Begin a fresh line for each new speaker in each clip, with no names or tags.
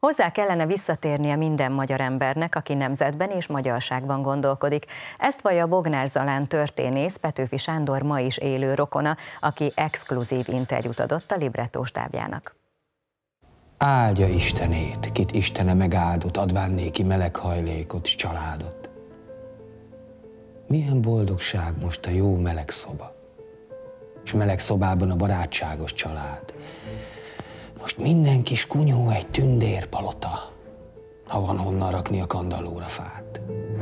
Hozzá kellene visszatérnie minden magyar embernek, aki nemzetben és magyarságban gondolkodik. Ezt vallja Bognár Zalán történész, Petőfi Sándor ma is élő rokona, aki exkluzív interjút adott a Librettó stábjának.
Áldja Istenét, kit Istene megáldott, adván néki meleg hajlékot s családot. Milyen boldogság most a jó meleg szoba, és meleg szobában a barátságos család. Most minden kis kunyhó egy tündérpalota, ha van honnan rakni a kandallóra fát.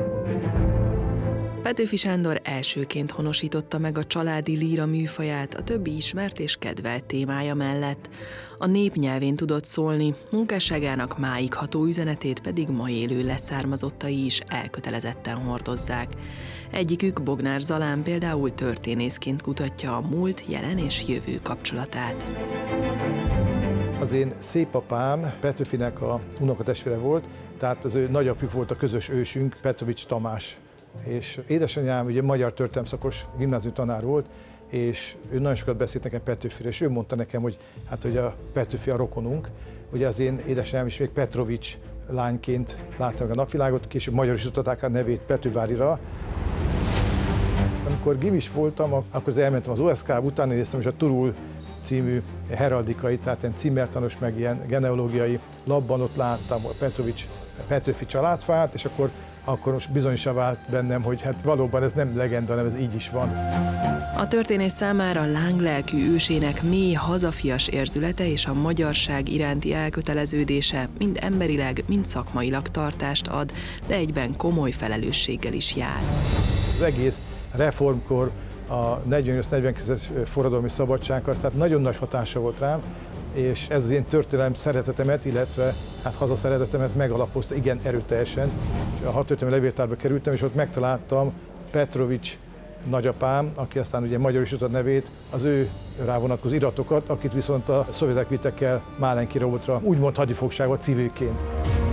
Petőfi Sándor elsőként honosította meg a családi líra műfaját a többi ismert és kedvelt témája mellett. A nép nyelvén tudott szólni, munkásságának máig ható üzenetét pedig ma élő leszármazottai is elkötelezetten hordozzák. Egyikük, Bognár Zalán például történészként kutatja a múlt, jelen és jövő kapcsolatát.
Az én szépapám Petőfinek a unokatestvére volt, tehát az ő nagyapjuk volt a közös ősünk, Petrovics Tamás. És édesanyám ugye magyar történelemszakos gimnázium tanár volt, és ő nagyon sokat beszélt nekem Petőfiről, és ő mondta nekem, hogy hogy a Petőfi a rokonunk. Ugye az én édesanyám is még Petrovics lányként látta meg a napvilágot, később magyarosították a nevét Petővárira. Amikor gimis voltam, akkor elmentem az OSK-ba, utána néztem is a Turul című heraldikai, tehát ilyen címertanos, meg ilyen genealógiai labban, ott láttam a Petőfi családfát, és akkor most bizonyosan vált bennem, hogy hát valóban ez nem legenda, hanem ez így is van.
A történész számára lánglelkű ősének mély hazafias érzülete és a magyarság iránti elköteleződése mind emberileg, mind szakmailag tartást ad, de egyben komoly felelősséggel is jár.
Az egész reformkor, a 48-49-es forradalmi szabadságkor, tehát nagyon nagy hatása volt rám, és ez az én történelem szeretetemet, illetve hazaszeretetemet megalapozta igen erőteljesen. És a hadtörténelmi levéltárba kerültem, és ott megtaláltam Petrovics nagyapám, aki aztán ugye magyarosított nevét, az ő rá vonatkozó iratokat, akit viszont a szovjetek vittek el Málenki-Robotra, úgymond hadifogságba civilként.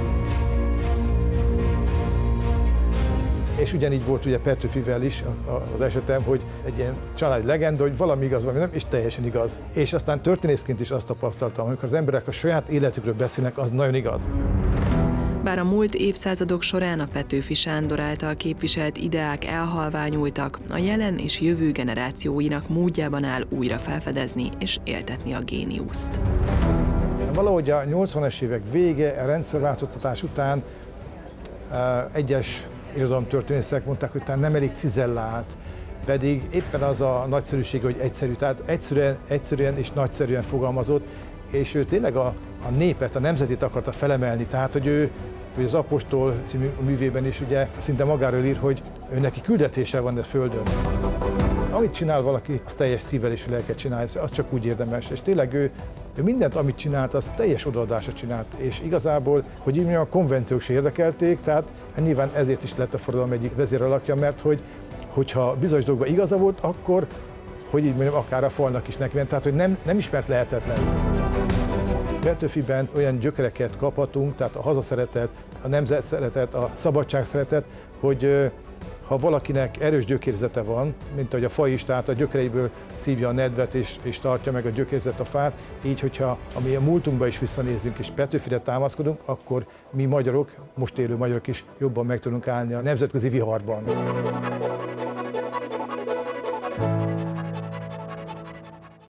És ugyanígy volt ugye Petőfivel is az esetem, hogy egy ilyen családi legenda, hogy valami igaz, valami nem, és teljesen igaz. És aztán történészként is azt tapasztaltam, amikor az emberek a saját életükről beszélnek, az nagyon igaz.
Bár a múlt évszázadok során a Petőfi Sándor által képviselt ideák elhalványultak, a jelen és jövő generációinak módjában áll újra felfedezni és éltetni a géniuszt.
Valahogy a 80-es évek vége, a rendszerváltoztatás után egyes irodalomtörténészek mondták, hogy talán nem elég cizellált, pedig éppen az a nagyszerűség, hogy egyszerű, tehát egyszerűen és nagyszerűen fogalmazott, és ő tényleg a népet, a nemzetét akarta felemelni, tehát hogy ő az Apostol című művében is ugye szinte magáról ír, hogy ő neki küldetése van a földön. Amit csinál valaki, az teljes szívvel és lelket csinál, az csak úgy érdemes, és tényleg ő mindent, amit csinált, az teljes odaadásra csinált, és igazából, hogy így mondjam, a konvenciók se érdekelték, tehát nyilván ezért is lett a forradalom egyik vezéralakja, mert hogyha bizonyos dolgokban igaza volt, akkor, hogy így mondjam, akár a falnak is neki ment, tehát hogy nem ismert lehetetlen. Petőfiben olyan gyökereket kaphatunk, tehát a hazaszeretet, a nemzetszeretet, a szabadságszeretet, hogy ha valakinek erős gyökérzete van, mint ahogy a fa is, tehát a gyökereiből szívja a nedvet és tartja meg a gyökérzet a fát, így, hogyha ami a múltunkba is visszanézünk és Petőfire támaszkodunk, akkor mi magyarok, most élő magyarok is jobban meg tudunk állni a nemzetközi viharban.